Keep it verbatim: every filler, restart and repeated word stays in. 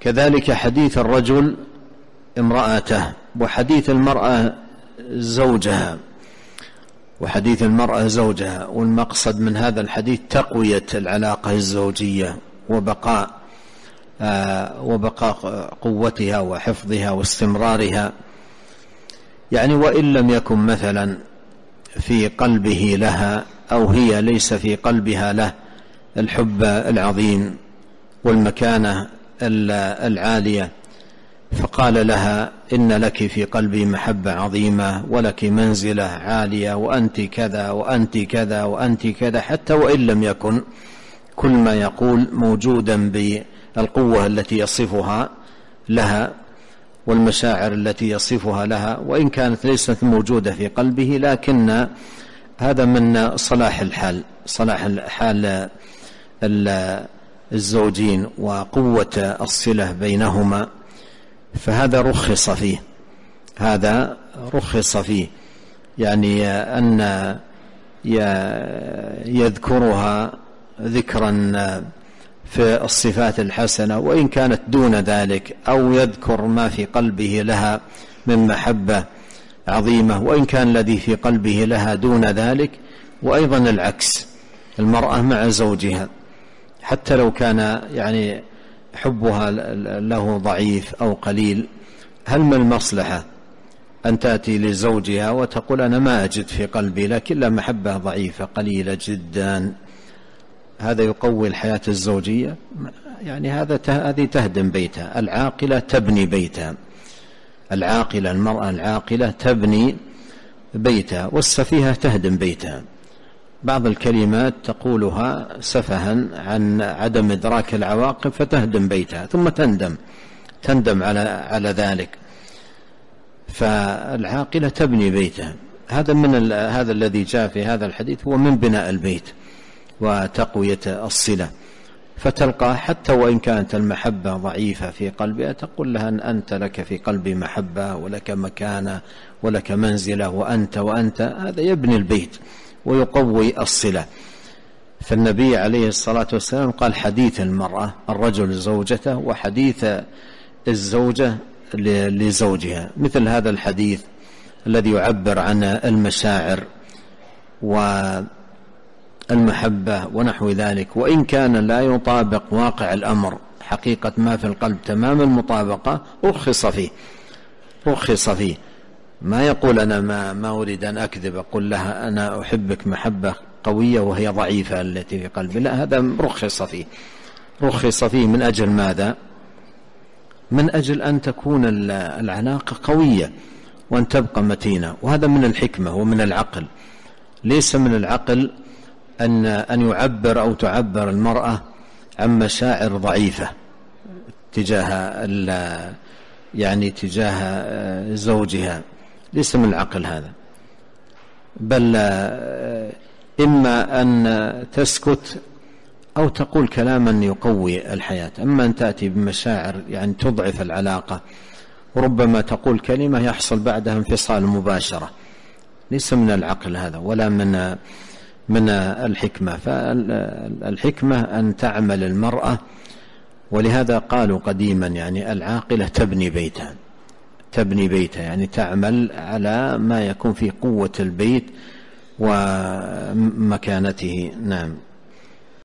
كذلك حديث الرجل امرأته، وحديث المرأة زوجها، وحديث المرأة زوجها. والمقصد من هذا الحديث تقوية العلاقة الزوجية وبقاء آه وبقاء قوتها وحفظها واستمرارها. يعني وإن لم يكن مثلا في قلبه لها أو هي ليس في قلبها له الحب العظيم والمكانة العالية، فقال لها إن لك في قلبي محبة عظيمة ولك منزلة عالية وأنت كذا وأنت كذا وأنت كذا، حتى وإن لم يكن كل ما يقول موجودا بالقوة التي يصفها لها والمشاعر التي يصفها لها، وإن كانت ليست موجودة في قلبه، لكن هذا من صلاح الحال، صلاح الحال الزوجين وقوة الصلة بينهما. فهذا رخص فيه، هذا رخص فيه، يعني أن يذكرها ذكرا في الصفات الحسنة وإن كانت دون ذلك، أو يذكر ما في قلبه لها من محبة عظيمة وإن كان الذي في قلبه لها دون ذلك. وأيضا العكس، المرأة مع زوجها حتى لو كان يعني حبها له ضعيف أو قليل، هل من المصلحة أن تأتي لزوجها وتقول أنا ما أجد في قلبي لكن لا محبة ضعيفة قليلة جدا؟ هذا يقوي الحياة الزوجية؟ يعني هذا هذه تهدم بيتها. العاقلة تبني بيتها، العاقلة المرأة العاقلة تبني بيتها، والسفيهة تهدم بيتها. بعض الكلمات تقولها سفها عن عدم إدراك العواقب فتهدم بيتها ثم تندم تندم على على ذلك. فالعاقلة تبني بيتها. هذا من هذا الذي جاء في هذا الحديث هو من بناء البيت وتقوية الصلة. فتلقى حتى وإن كانت المحبة ضعيفة في قلبها تقول لها أن أنت لك في قلبي محبة ولك مكانة ولك منزلة وأنت وأنت. هذا يبني البيت ويقوي الصلة. فالنبي عليه الصلاة والسلام قال حديث المرأة الرجل زوجته وحديث الزوجة لزوجها، مثل هذا الحديث الذي يعبر عن المشاعر والمحبة ونحو ذلك، وإن كان لا يطابق واقع الأمر حقيقة ما في القلب تمام المطابقة، رخص فيه رخص فيه ما يقول أنا ما, ما أريد أن أكذب، أقول لها أنا أحبك محبة قوية وهي ضعيفة التي في قلبي، لا، هذا رخص فيه رخص فيه من أجل ماذا؟ من أجل أن تكون العلاقة قوية وأن تبقى متينة. وهذا من الحكمة ومن العقل. ليس من العقل أن أن يعبر أو تعبر المرأة عن مشاعر ضعيفة تجاه يعني تجاه زوجها، ليس من العقل هذا، بل إما أن تسكت أو تقول كلاما يقوي الحياة. أما أن تأتي بمشاعر يعني تضعف العلاقة، وربما تقول كلمة يحصل بعدها انفصال مباشرة، ليس من العقل هذا ولا من من الحكمة. فالحكمة أن تعمل المرأة، ولهذا قالوا قديما يعني العاقلة تبني بيتها تبني بيتها يعني تعمل على ما يكون في قوة البيت ومكانته. نعم.